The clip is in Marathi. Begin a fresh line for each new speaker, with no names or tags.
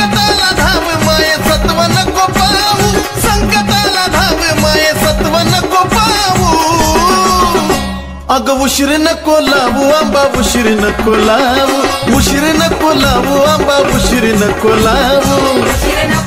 संकटाला धाव माये सत्व नको पाहू, संकटाला धाव माये सत्व नको पाहू. अग उशीर नको लावू आंबा उशीर नको लावू, उशीर नको लावू आंबा उशीर नको लावू.